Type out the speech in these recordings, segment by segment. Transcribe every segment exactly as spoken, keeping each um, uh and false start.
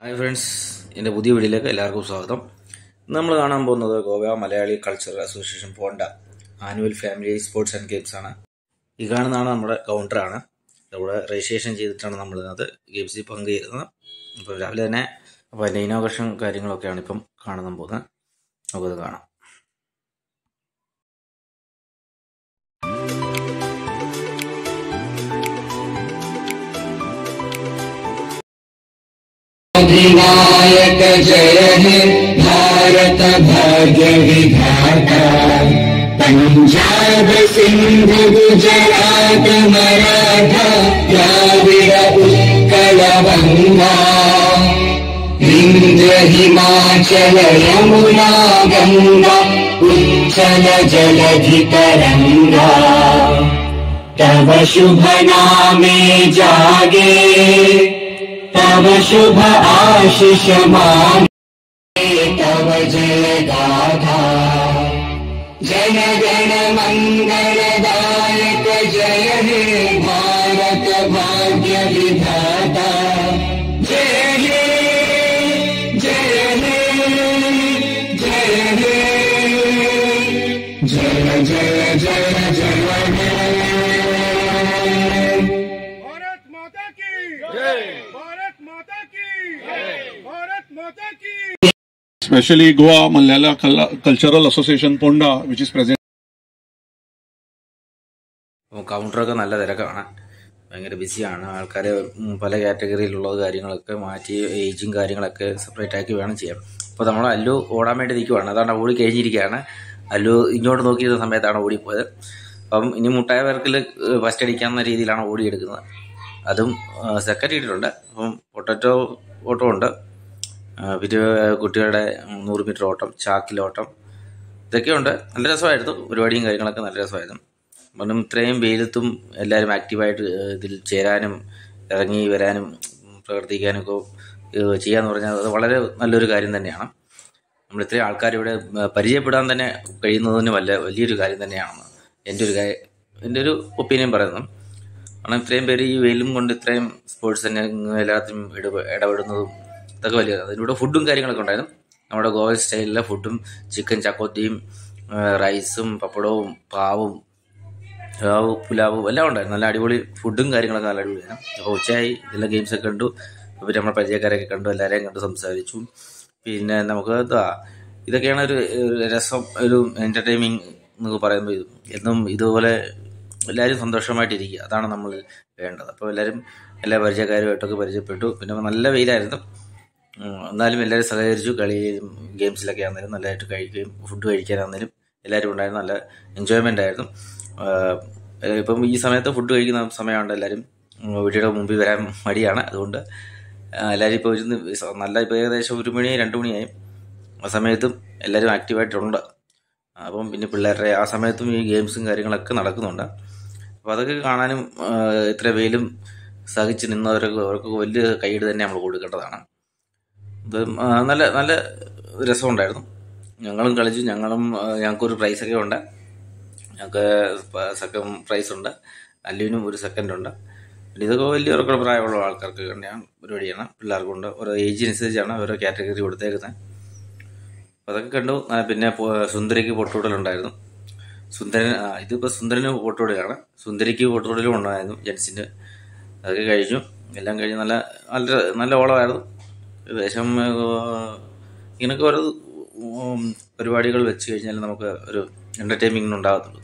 Hi friends, എൻ്റെ പുതിയ വീഡിയോയിലേക്ക് എല്ലാവർക്കും സ്വാഗതം. നമ്മൾ കാണാൻ പോകുന്നത് Goa Malayali cultural association Ponda annual family sports and games ആണ്. ഈ കാണുന്നതാണ് നമ്മുടെ കൗണ്ടറാണ്. ഇവിടെ രജിസ്ട്രേഷൻ ചെയ്തിട്ടാണ് നമ്മൾ ഇതിനകത്ത് ഗെയിംസിൽ പങ്കുചേരുന്നത്. അപ്പോൾ രാവിലെ തന്നെ അപ്പോൾ അതിൻ്റെ ഇനോഗ്രേഷൻ കാര്യങ്ങളൊക്കെയാണ് ഇപ്പം കാണാൻ പോകുന്നത്. നമുക്കത് കാണാം. अधिनायक जय हे भारत भाग्य विधाता, पंजाब सिंध गुजरात मराठा द्राविड उत्कल गंगा, विंध्य हिमाचल यमुना गंगा उच्चल जलधि तरंगा, तव शुभ नामे जागे तव शुभ आशीष मांगे, तव जय गाथा जन गण मंगलदायक जय हे भारत भाग्य विधाता, जय हे जय हे जय हे जय जय जय जय हे। भारत माता की जय, भारत माता की जय, भारत माता की। Especially Goa Malayalam Cultural Association Ponda, which is present. കൗണ്ടറൊക്കെ നല്ല തിരക്കാണ്, ഭയങ്കര ബിസിയാണ്. ആൾക്കാർ പല കാറ്റഗറിയിലുള്ള കാര്യങ്ങളൊക്കെ മാറ്റി ഏജും കാര്യങ്ങളൊക്കെ സെപ്പറേറ്റ് ആക്കി വേണം ചെയ്യാൻ. അപ്പോൾ നമ്മൾ അല്ലു ഓടാൻ വേണ്ടി നിൽക്കുവാണ്. അതാണ് ഓടി കഴിഞ്ഞിരിക്കുകയാണ്. അല്ലു ഇങ്ങോട്ട് നോക്കിയിരുന്ന സമയത്താണ് ഓടിപ്പോയത്. അപ്പം ഇനി മുട്ടായ വർക്കിൽ ഫസ്റ്റ് അടിക്കാവുന്ന രീതിയിലാണ് ഓടിയെടുക്കുന്നത്. അതും സെക്കൻഡ് ഇട്ടിട്ടുണ്ട്. അപ്പം പൊട്ടറ്റോ ഓട്ടം ഉണ്ട്, പിന്നെ കുട്ടികളുടെ നൂറ് മീറ്റർ ഓട്ടം, ചാക്കിലോട്ടം, ഇതൊക്കെയുണ്ട്. നല്ല രസമായിരുന്നു. പരിപാടിയും കാര്യങ്ങളൊക്കെ നല്ല രസമായിരുന്നു. കാരണം ഇത്രയും വെയിലത്തും എല്ലാവരും ആക്റ്റീവായിട്ട് ഇതിൽ ചേരാനും ഇറങ്ങി വരാനും പ്രവർത്തിക്കാനൊക്കെ ചെയ്യാന്ന് പറഞ്ഞാൽ അത് വളരെ നല്ലൊരു കാര്യം തന്നെയാണ്. നമ്മൾ ഇത്രയും ആൾക്കാർ ഇവിടെ പരിചയപ്പെടാൻ തന്നെ കഴിയുന്നതിന് വല്ല വലിയൊരു കാര്യം തന്നെയാണ് എൻ്റെ ഒരു കാര്യം, എൻ്റെ ഒരു ഒപ്പീനിയൻ പറയുന്നത്. കാരണം ഇത്രയും പേര് ഈ വെയിലും കൊണ്ട് ഇത്രയും സ്പോർട്സ് തന്നെ എല്ലാത്തിനും ഇട ഇടപെടുന്നതും ഇതൊക്കെ വലിയ. അതിലൂടെ ഫുഡും കാര്യങ്ങളൊക്കെ ഉണ്ടായിരുന്നു. നമ്മുടെ ഗോവൻ സ്റ്റൈലിലെ ഫുഡും, ചിക്കൻ ചക്കോത്തിയും റൈസും പപ്പടവും പാവും പുലാവും എല്ലാം ഉണ്ടായിരുന്നു. നല്ല അടിപൊളി ഫുഡും കാര്യങ്ങളൊക്കെ നല്ല അടിപൊളിയാണ്. അപ്പോൾ ഉച്ചയായി ഇതെല്ലാം ഗെയിംസൊക്കെ കണ്ടു. പിന്നെ നമ്മുടെ പരിചയക്കാരൊക്കെ കണ്ടു, എല്ലാവരെയും കണ്ട് സംസാരിച്ചു. പിന്നെ നമുക്ക് ഇതൊക്കെയാണ് ഒരു രസം, ഒരു എൻ്റർടൈനിങ് എന്നൊക്കെ പറയുമ്പോൾ. ഇത് എന്നും ഇതുപോലെ എല്ലാവരും സന്തോഷമായിട്ടിരിക്കുക, അതാണ് നമ്മൾ വേണ്ടത്. അപ്പോൾ എല്ലാവരും എല്ലാ പരിചയക്കാരുമായിട്ടൊക്കെ പരിചയപ്പെട്ടു. പിന്നെ നല്ല വെയിലായിരുന്നു, എന്നാലും എല്ലാവരും സഹകരിച്ചു. കളിയിലും ഗെയിംസിലൊക്കെ ആണെങ്കിലും നല്ലതായിട്ട് കഴിക്കുകയും ഫുഡ് കഴിക്കാനാണെങ്കിലും എല്ലാവരും ഉണ്ടായിരുന്നു. നല്ല എൻജോയ്മെൻ്റ് ആയിരുന്നു. ഇപ്പം ഈ സമയത്ത് ഫുഡ് കഴിക്കുന്ന സമയമുണ്ട്, എല്ലാവരും വീഡിയോയുടെ മുമ്പിൽ വരാൻ മടിയാണ്. അതുകൊണ്ട് എല്ലാവരും ഇപ്പോൾ ഇരുന്ന് നല്ല ഇപ്പോൾ ഏകദേശം ഒരു മണി രണ്ട് മണിയായി. ആ സമയത്തും എല്ലാവരും ആക്റ്റീവായിട്ടുണ്ട്. അപ്പം പിന്നെ പിള്ളേരുടെ ആ സമയത്തും ഈ ഗെയിംസും കാര്യങ്ങളൊക്കെ നടക്കുന്നുണ്ട്. അപ്പോൾ അതൊക്കെ കാണാനും ഇത്ര വെയിലും സഹിച്ച് നിന്നവരൊക്കെ അവർക്കൊക്കെ വലിയ കൈയ്യടി തന്നെ നമ്മൾ കൊടുക്കേണ്ടതാണ്. ഇത് നല്ല നല്ല രസമുണ്ടായിരുന്നു. ഞങ്ങളും കളിച്ചു. ഞങ്ങളും ഞങ്ങൾക്കൊരു പ്രൈസൊക്കെ ഉണ്ട്. ഞങ്ങൾക്ക് സെക്കൻഡ് പ്രൈസ് ഉണ്ട്, അല്ലുവിനും ഒരു സെക്കൻഡ് ഉണ്ട്. പിന്നെ ഇതൊക്കെ വലിയ പ്രായമുള്ള ആൾക്കാർക്ക് തന്നെയാണ് പരിപാടിയാണ്. പിള്ളേർക്കുണ്ട്. ഓരോ ഏജിനനുസരിച്ചാണ് ഓരോ കാറ്റഗറി കൊടുത്തേക്കുന്നത്. അപ്പോൾ അതൊക്കെ കണ്ടു. പിന്നെ സുന്ദരിക്ക് പൊട്ടുകൂടലുണ്ടായിരുന്നു. സുന്ദരൻ ഇതിപ്പോൾ സുന്ദരന് പൊട്ടുകൂടലാണ്, സുന്ദരിക്ക് പൊട്ടുകൂടലും ഉണ്ടായിരുന്നു ജെൻസിൻ്റെ. അതൊക്കെ കഴിഞ്ഞു. എല്ലാം കഴിഞ്ഞ് നല്ല നല്ല നല്ല ഓളമായിരുന്നു. ഏകദേശം ഇങ്ങനെയൊക്കെ ഓരോ പരിപാടികൾ വെച്ച് കഴിഞ്ഞാൽ നമുക്ക് ഒരു എൻ്റർടൈൻമെൻറ് ഉണ്ടാകത്തുള്ളൂ.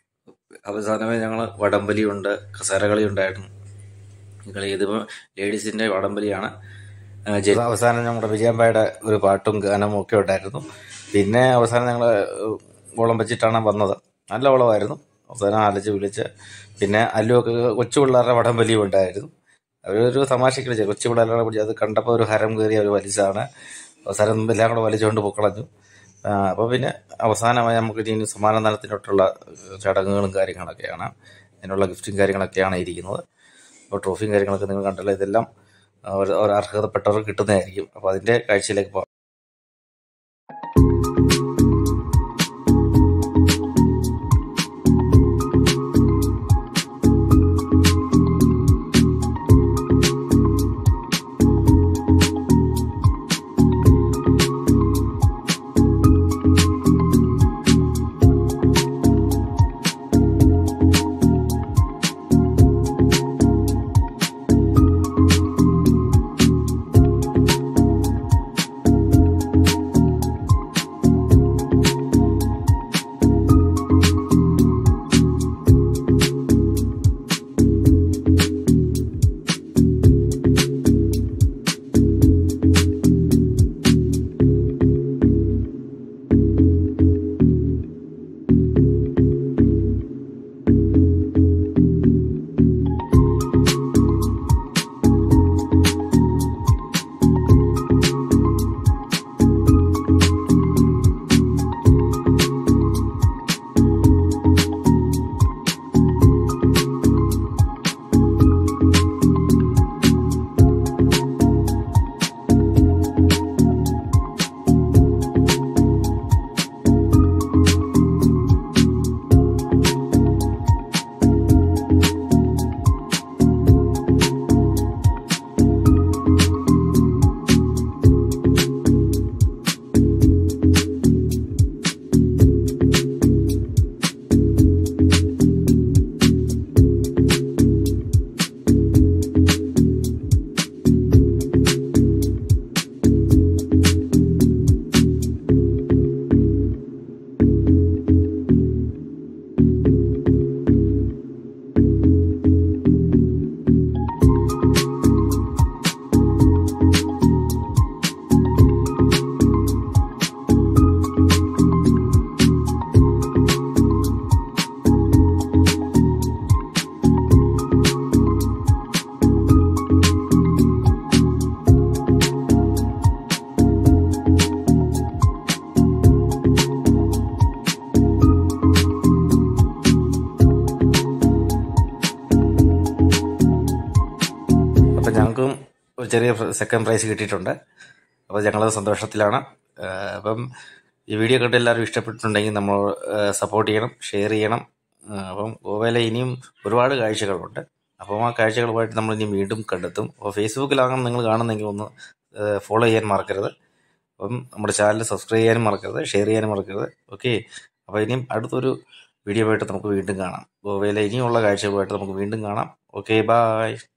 അവസാനമേ ഞങ്ങൾ വടംവലിയുണ്ട്, കസേരകളി ഉണ്ടായിരുന്നു. കളി ഇതിപ്പോൾ ലേഡീസിൻ്റെ വടംവലിയാണ്. അവസാനം നമ്മുടെ വിജയമ്പായുടെ ഒരു പാട്ടും ഗാനവും ഒക്കെ ഉണ്ടായിരുന്നു. പിന്നെ അവസാനം ഞങ്ങൾ ഓളം വെച്ചിട്ടാണ് വന്നത്. നല്ല ഓളമായിരുന്നു. അവസാനം ആലച്ച് വിളിച്ച് പിന്നെ അല്ലുവൊക്കെ കൊച്ചു പിള്ളേരുടെ വടംവലിയും ഉണ്ടായിരുന്നു. അവരൊരു തമാശയ്ക്ക് വിളിച്ചത് കൊച്ചു പിള്ളേരുടെ പിടിച്ച് അത് കണ്ടപ്പോൾ ഒരു ഹരം കയറി അവർ വലിച്ചതാണ്. അവസാനം എല്ലാം കൂടെ വലിച്ചുകൊണ്ട് പൊക്കളഞ്ഞു. അപ്പോൾ പിന്നെ അവസാനമായി നമുക്ക് ഇനി സമ്മാനദാനത്തിനോട്ടുള്ള ചടങ്ങുകളും കാര്യങ്ങളൊക്കെയാണ്, അതിനുള്ള ഗിഫ്റ്റും കാര്യങ്ങളൊക്കെയാണ് ഇരിക്കുന്നത്. അപ്പോൾ ട്രോഫിയും കാര്യങ്ങളൊക്കെ നിങ്ങൾ കണ്ടല്ലോ. ഇതെല്ലാം ഒരു അർഹതപ്പെട്ടവർക്ക് കിട്ടുന്നതായിരിക്കും. അപ്പോൾ അതിൻ്റെ കാഴ്ചയിലേക്ക് പോകാം. അപ്പം ഞങ്ങൾക്കും ഒരു ചെറിയ സെക്കൻഡ് പ്രൈസ് കിട്ടിയിട്ടുണ്ട്. അപ്പോൾ ഞങ്ങളത് സന്തോഷത്തിലാണ്. അപ്പം ഈ വീഡിയോ കണ്ട് എല്ലാവരും ഇഷ്ടപ്പെട്ടിട്ടുണ്ടെങ്കിൽ നമ്മൾ സപ്പോർട്ട് ചെയ്യണം, ഷെയർ ചെയ്യണം. അപ്പം ഗോവയിലെ ഇനിയും ഒരുപാട് കാഴ്ചകളുണ്ട്. അപ്പം ആ കാഴ്ചകളുമായിട്ട് നമ്മൾ ഇനി വീണ്ടും കണ്ടെത്തും. അപ്പോൾ ഫേസ്ബുക്കിലാകും നിങ്ങൾ കാണുന്നെങ്കിൽ ഒന്ന് ഫോളോ ചെയ്യാൻ മറക്കരുത്. അപ്പം നമ്മുടെ ചാനൽ സബ്സ്ക്രൈബ് ചെയ്യാനും മറക്കരുത്, ഷെയർ ചെയ്യാനും മറക്കരുത്. ഓക്കെ, അപ്പോൾ ഇനിയും അടുത്തൊരു വീഡിയോ ആയിട്ട് നമുക്ക് വീണ്ടും കാണാം. ഗോവയിലെ ഇനിയുള്ള കാഴ്ചകളുമായിട്ട് നമുക്ക് വീണ്ടും കാണാം. Okay, by.